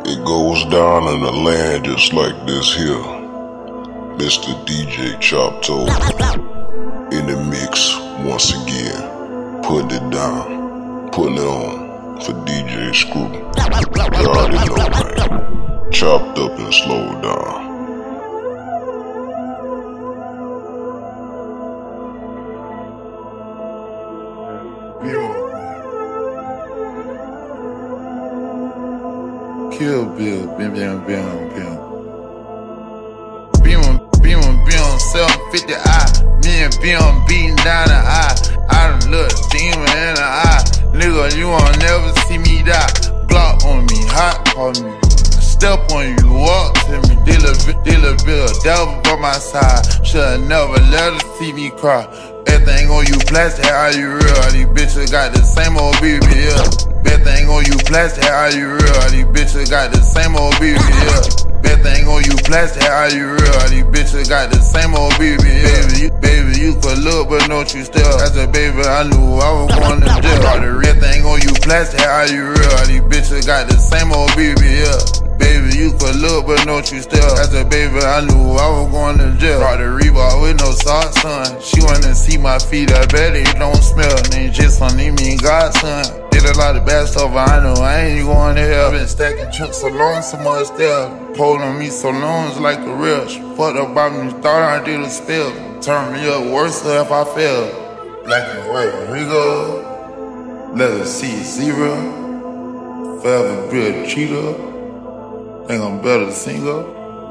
It goes down in the land just like this here. Mr. DJ Chop Toe in the mix once again. Putting it down, putting it on for DJ Screw. You already know, man. Chopped up and slowed down. Kill Bill, bim, 750i. Me and Bim beating down the eye. I done looked a demon in the eye. Nigga, you won't never see me die. Block on me, hot call me. Step on you, walk to me. Dealer Bill, devil by my side. Shoulda never let her see me cry. Everything on you plastic, how you real? These bitches got the same old BBL. Everything on you plastic, how you real? These bitches got the same old BBL. Everything on you plastic, how you real? These bitches got the same old BBL. Baby, you could look, but don't you still. As a baby, I knew I was going to jail. Everything on you plastic, how you real? These bitches got the same old BBL. Baby, you could look, but don't you still. As a baby, I knew I was going to jail. Brought the Reebok with no socks, son. She wanna see my feet, I bet it don't smell. Nigga just don't need me, godson. Did a lot of bad stuff, I know I ain't going to hell. Been stacking chunks so long, so much there. Pulled on me so long, it's like a rush. Fucked up about me, thought I did a spill. Turn me up worse if I fail. Black and white, here we go. Leather seat zero. Forever be a cheater. Think I'm better single.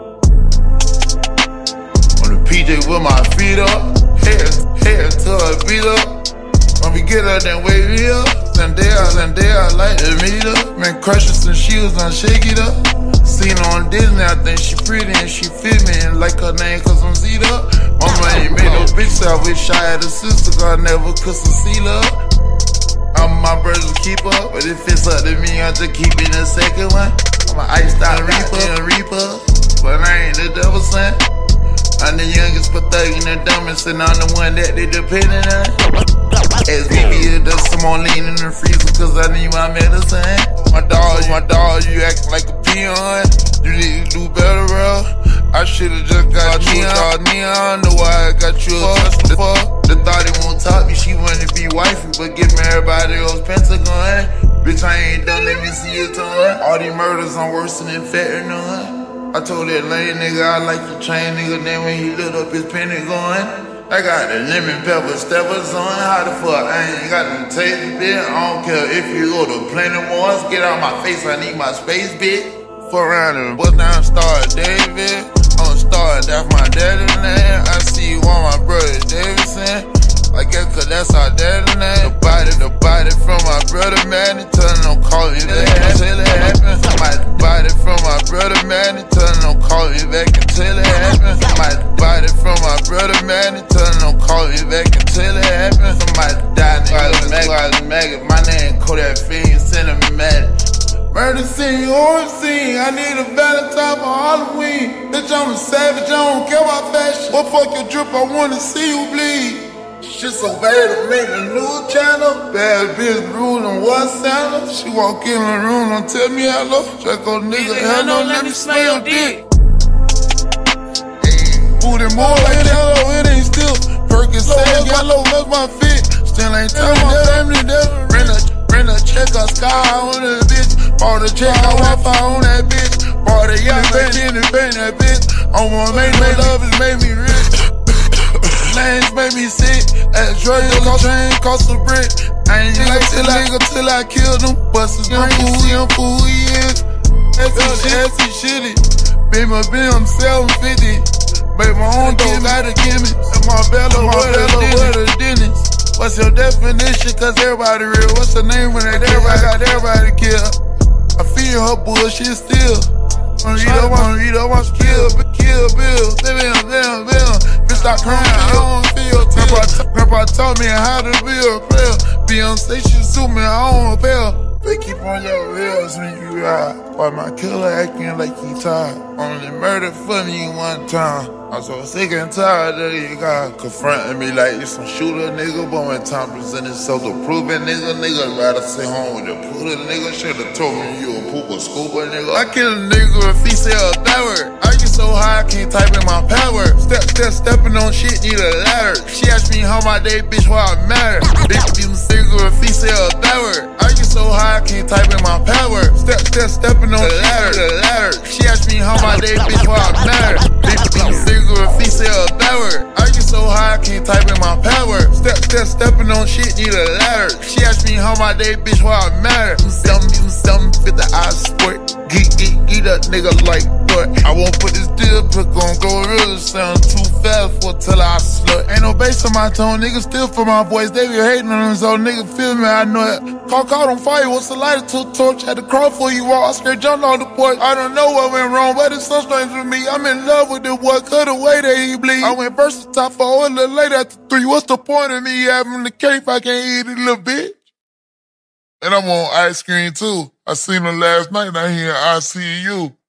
On the PJ with my feet up. Head to a beat up. When we get up, then wave it up. Zendaya, like the meet up. Man, crush her since she was on Shake It Up. Seen her on Disney, I think she pretty and she fit me. And like her name cause I'm Z'd up. Mama ain't made no bitch, so I wish I had a sister, cause I never could seal up. I'm my brother's keeper, but if it's up to me, I just keep it in the second one. I'm an iced out reaper, but I ain't the devil son. I'm the youngest, but thuggin' the dumbest, and I'm the one that they dependin' on. SBB, does some more lean in the freezer, cause I need my medicine. My dog, you actin' like a peon. You need to do better, bro. I should've just got you a neon. Know why I got you a Tesla. The thought he won't talk me, she wanna be wifey, but get married by the old Pentagon. Bitch, I ain't done, let me see your tongue. All these murders, I'm worse than fentanyl. I told that lame nigga I like your chain, nigga. Then when he lit up his Pentagon, I got the lemon pepper steppers on. How the fuck I ain't got no taste, bitch? I don't care if you go to Planet Wars. Get out my face, I need my space, bitch. Fuck around and bust down Star David. I'm a star, that's my daddy's name. I see you on my brother Davidson. I guess cause that's our daddy's name. The body from my brother, man. Tell him don't call me back until it happens. My body from my brother, man. Tell him don't call me back until it happens. My body from my brother, man. Tell him don't call me back until it happens. Somebody died, nigga. Maggot. My name Kodak Fiend, cinematic. Murder scene, horror scene. I need a Valentine for Halloween. Bitch, I'm a savage, I don't care about fashion. What fuck your drip, I wanna see you bleed. Shit so bad to make a new channel. Bad bitch ruling one sandal. She walk in the room, don't tell me hello. Draco nigga, hello, let me smell your dick. Booty more like hello, it ain't still. Perkins saying yellow, that's my fit. Still ain't telling my family that. Rent a check, a sky on that bitch. Bought a check, I Wi-Fi on that bitch. Bought a yacht, paint that bitch. On my main love, it made me rich. Lanes made me sick. At Drea, train cost a brick. I ain't like till I killed him. Busters, I'm fool, he is. That's shitty. Baby, my bill, I'm 750. Baby, my own dog got a gimme. And my bello, what a dentist. What's your definition? Cause everybody real. What's the name when they everybody got everybody killed? I feel her bullshit still. I'm kill Bill. Damn. Bitch, stop crying, I don't feel till. Grandpa taught me how to be a player. Beyonce, she sue me, I don't appeal. They keep on your heels when you God. Why my killer acting like he tired? Only murdered for me one time. I'm so sick and tired of you guys confronting me like you some shooter nigga. But when time presented itself to prove it, nigga rather stay home with the pooter nigga. Should've told me you a pooper scooper nigga. I kill a nigga if he say a bad word. I get so high I can't type in my password. Stepping on shit, need a ladder. She asked me how my day, bitch, why I matter. Bitch, you nigga if he say a bad word. I get so high I can't type in my password. Stepping on the ladder. She asked me how my day, bitch, why I matter. Bitch, you nigga if he say a bad word. I get so high I can't type in my password. Stepping on shit, need a ladder. She asked me how my day, bitch, why I matter. You something, fit the eye sport. Get that nigga like what? I won't put this deal pick on Gorilla. Sound too fast for till I slut. Ain't no bass on my tone, nigga still for my voice. They be hating on them, so nigga feel me, I know it. Caught on fire, what's the lighter to a torch? Had to crawl for you all, I scared jumped on the porch. I don't know what went wrong, but it's so strange with me. I'm in love with the boy, cut away that he bleed. I went versatile for a little later after 3. What's the point of me having the cake if I can't eat it, little bitch? And I'm on ice cream too. I seen her last night and I hear I see you.